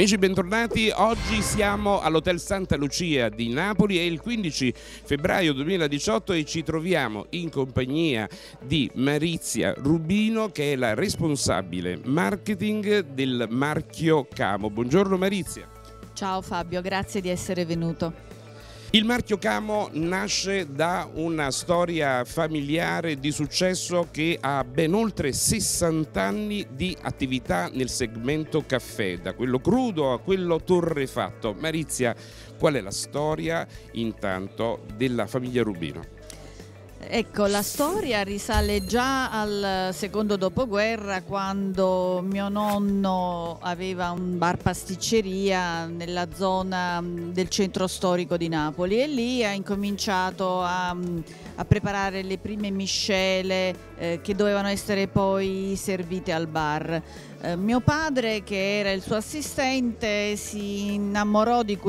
Amici, bentornati. Oggi siamo all'Hotel Santa Lucia di Napoli, è il 15 febbraio 2018 e ci troviamo in compagnia di Marizia Rubino, che è la responsabile marketing del marchio Camo. Buongiorno Marizia. Ciao Fabio, grazie di essere venuto. Il marchio Camo nasce da una storia familiare di successo che ha ben oltre 60 anni di attività nel segmento caffè, da quello crudo a quello torrefatto. Marizia, qual è la storia intanto della famiglia Rubino? Ecco, la storia risale già al secondo dopoguerra, quando mio nonno aveva un bar pasticceria nella zona del centro storico di Napoli e lì ha incominciato a preparare le prime miscele che dovevano essere poi servite al bar. Mio padre, che era il suo assistente, si innamorò di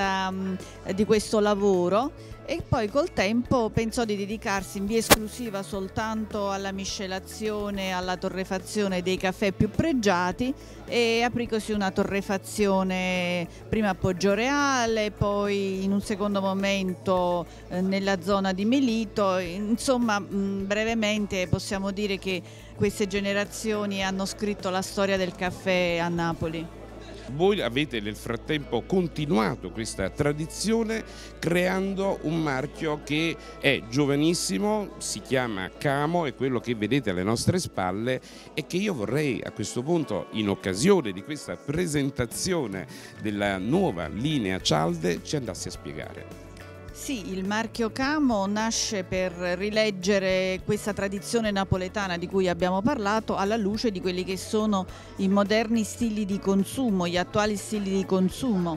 questo lavoro e poi col tempo pensò di dedicarsi in via esclusiva soltanto alla miscelazione, alla torrefazione dei caffè più pregiati, e aprì così una torrefazione prima a Poggioreale, poi in un secondo momento nella zona di Melito. Insomma, brevemente possiamo dire che queste generazioni hanno scritto la storia del caffè a Napoli. Voi avete nel frattempo continuato questa tradizione creando un marchio che è giovanissimo, si chiama Camo, è quello che vedete alle nostre spalle e che io vorrei a questo punto, in occasione di questa presentazione della nuova linea cialde, ci andassi a spiegare. Sì, il marchio Camo nasce per rileggere questa tradizione napoletana di cui abbiamo parlato alla luce di quelli che sono i moderni stili di consumo, gli attuali stili di consumo.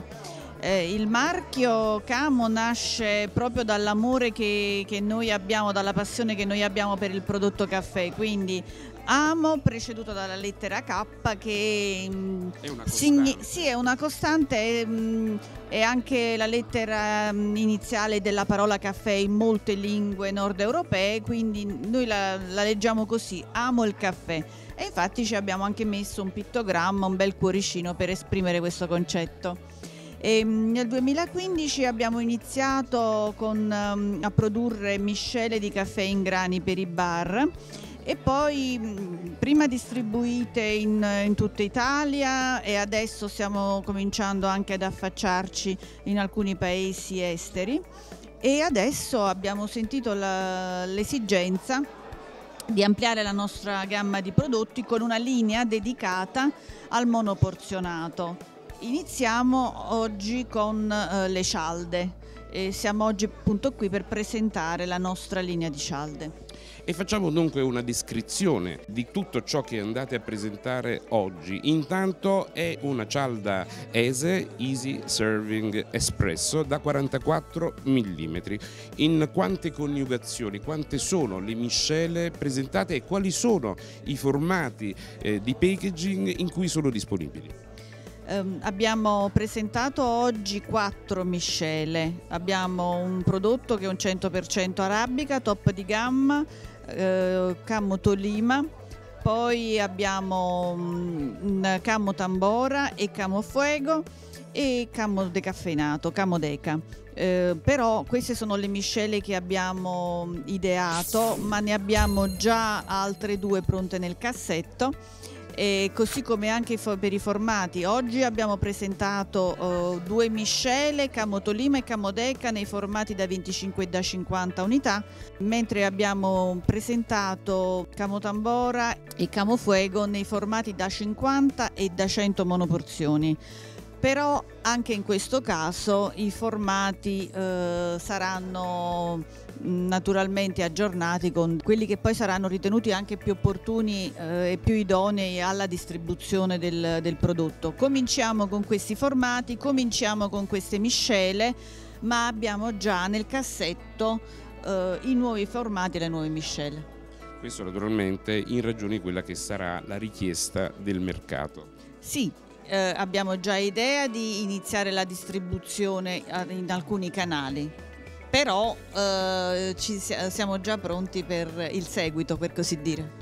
Il marchio Camo nasce proprio dall'amore che noi abbiamo, dalla passione che noi abbiamo per il prodotto caffè, quindi amo preceduto dalla lettera K, che è una costante. sì, è una costante, è anche la lettera iniziale della parola caffè in molte lingue nord europee, quindi noi la leggiamo così: amo il caffè. E infatti ci abbiamo anche messo un pittogramma, un bel cuoricino per esprimere questo concetto. Nel 2015 abbiamo iniziato a produrre miscele di caffè in grani per i bar e poi prima distribuite in tutta Italia, e adesso stiamo cominciando anche ad affacciarci in alcuni paesi esteri, e adesso abbiamo sentito l'esigenza di ampliare la nostra gamma di prodotti con una linea dedicata al monoporzionato. Iniziamo oggi con le cialde e siamo oggi appunto qui per presentare la nostra linea di cialde. E facciamo dunque una descrizione di tutto ciò che andate a presentare oggi. Intanto è una cialda ESE, Easy Serving Espresso, da 44 mm. In quante coniugazioni, quante sono le miscele presentate e quali sono i formati di packaging in cui sono disponibili? Abbiamo presentato oggi 4 miscele. Abbiamo un prodotto che è un 100% arabica, top di gamma, Camo Tolima, poi abbiamo un Camo Tambora e Camo Fuego e Camo decaffeinato, Camo Deca. Però queste sono le miscele che abbiamo ideato, ma ne abbiamo già altre 2 pronte nel cassetto. E così come anche per i formati. Oggi abbiamo presentato 2 miscele, Camo Tolima e Camo Deca, nei formati da 25 e da 50 unità, mentre abbiamo presentato Camo Tambora e Camo Fuego nei formati da 50 e da 100 monoporzioni. Però anche in questo caso i formati saranno naturalmente aggiornati con quelli che poi saranno ritenuti anche più opportuni e più idonei alla distribuzione del prodotto. Cominciamo con questi formati, cominciamo con queste miscele, ma abbiamo già nel cassetto i nuovi formati e le nuove miscele. Questo naturalmente in ragione di quella che sarà la richiesta del mercato. Sì. Abbiamo già idea di iniziare la distribuzione in alcuni canali, però siamo già pronti per il seguito, per così dire.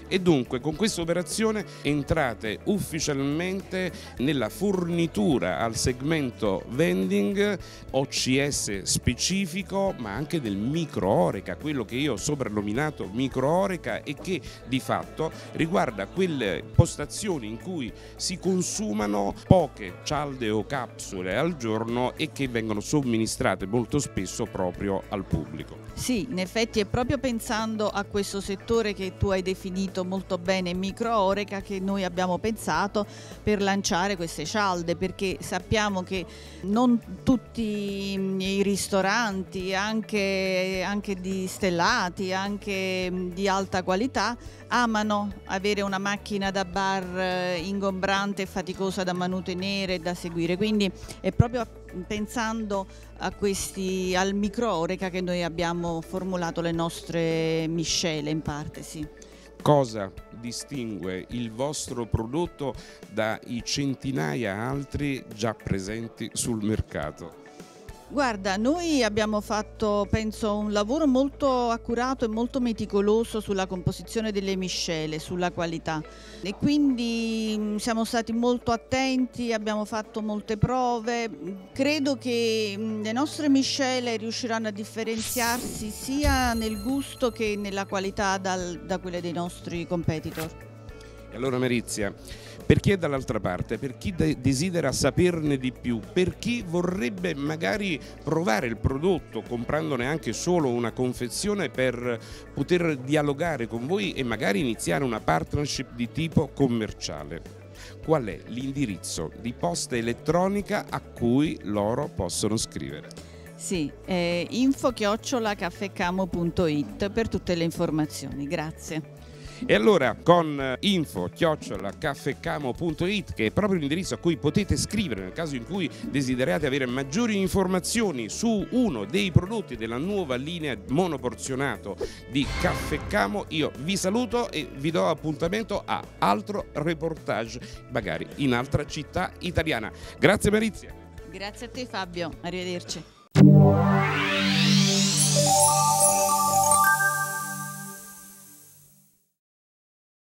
E dunque con questa operazione entrate ufficialmente nella fornitura al segmento vending OCS specifico, ma anche del micro oreca, quello che io ho soprannominato micro oreca e che di fatto riguarda quelle postazioni in cui si consumano poche cialde o capsule al giorno e che vengono somministrate molto spesso proprio al pubblico. Sì, in effetti è proprio pensando a questo settore che tu hai definito molto bene micro oreca che noi abbiamo pensato per lanciare queste cialde, perché sappiamo che non tutti i ristoranti, anche di stellati, anche di alta qualità, amano avere una macchina da bar ingombrante e faticosa da manutenere e da seguire, quindi è proprio pensando al micro oreca che noi abbiamo formulato le nostre miscele in parte, sì. Cosa distingue il vostro prodotto dai centinaia altri già presenti sul mercato? Guarda, noi abbiamo fatto, penso, un lavoro molto accurato e molto meticoloso sulla composizione delle miscele, sulla qualità e quindi siamo stati molto attenti, abbiamo fatto molte prove. Credo che le nostre miscele riusciranno a differenziarsi sia nel gusto che nella qualità da quelle dei nostri competitor. E allora Maurizia, per chi è dall'altra parte, per chi desidera saperne di più, per chi vorrebbe magari provare il prodotto comprandone anche solo una confezione per poter dialogare con voi e magari iniziare una partnership di tipo commerciale, qual è l'indirizzo di posta elettronica a cui loro possono scrivere? Sì, info@caffecamo.it per tutte le informazioni, grazie. E allora con info@caffecamo.it, che è proprio l'indirizzo a cui potete scrivere nel caso in cui desiderate avere maggiori informazioni su uno dei prodotti della nuova linea monoporzionato di Caffè Camo, io vi saluto e vi do appuntamento a altro reportage magari in altra città italiana. Grazie Maurizia. Grazie a te Fabio, arrivederci.